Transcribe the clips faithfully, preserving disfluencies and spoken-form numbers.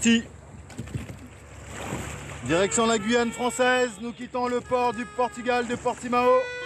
parti. Direction la Guyane française, nous quittons le port du Portugal de Portimao.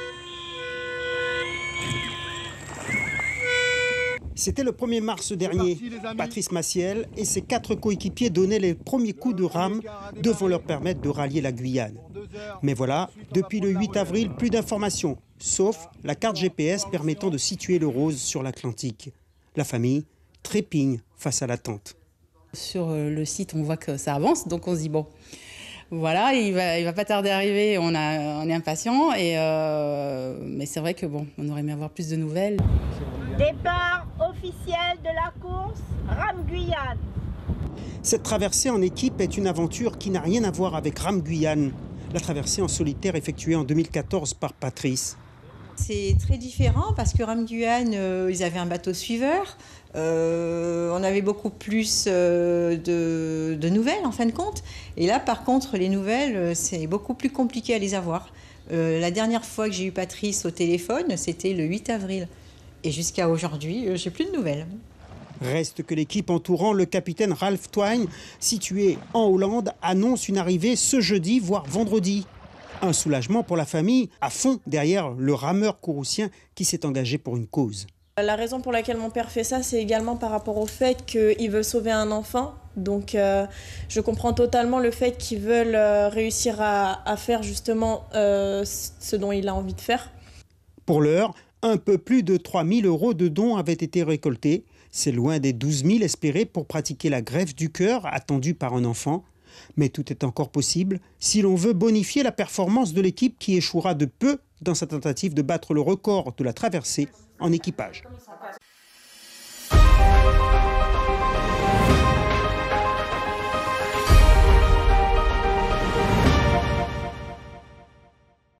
C'était le premier mars dernier. Patrice Maciel et ses quatre coéquipiers donnaient les premiers coups de rame devant leur permettre de rallier la Guyane. Mais voilà, depuis le huit avril, plus d'informations, sauf la carte G P S permettant de situer le Rose sur l'Atlantique. La famille trépigne face à l'attente. Sur le site, on voit que ça avance, donc on se dit bon, voilà, il va, il va pas tarder à arriver, on, a, on est impatient, et euh, mais c'est vrai que bon, on aurait aimé avoir plus de nouvelles. Départ officiel de la course Rame Guyane. Cette traversée en équipe est une aventure qui n'a rien à voir avec Rame Guyane, la traversée en solitaire effectuée en deux mille quatorze par Patrice. C'est très différent parce que Rame Guyane, euh, ils avaient un bateau suiveur. Euh, on avait beaucoup plus euh, de, de nouvelles en fin de compte. Et là, par contre, les nouvelles, c'est beaucoup plus compliqué à les avoir. Euh, la dernière fois que j'ai eu Patrice au téléphone, c'était le huit avril. Et jusqu'à aujourd'hui, euh, j'ai plus de nouvelles. Reste que l'équipe entourant le capitaine Ralph Twine, situé en Hollande, annonce une arrivée ce jeudi, voire vendredi. Un soulagement pour la famille, à fond derrière le rameur courroucien qui s'est engagé pour une cause. La raison pour laquelle mon père fait ça, c'est également par rapport au fait qu'il veut sauver un enfant. Donc euh, je comprends totalement le fait qu'ils veulent euh, réussir à, à faire justement euh, ce dont il a envie de faire. Pour l'heure, un peu plus de trois mille euros de dons avaient été récoltés. C'est loin des douze mille espérés pour pratiquer la greffe du cœur attendue par un enfant. Mais tout est encore possible si l'on veut bonifier la performance de l'équipe qui échouera de peu dans sa tentative de battre le record de la traversée en équipage.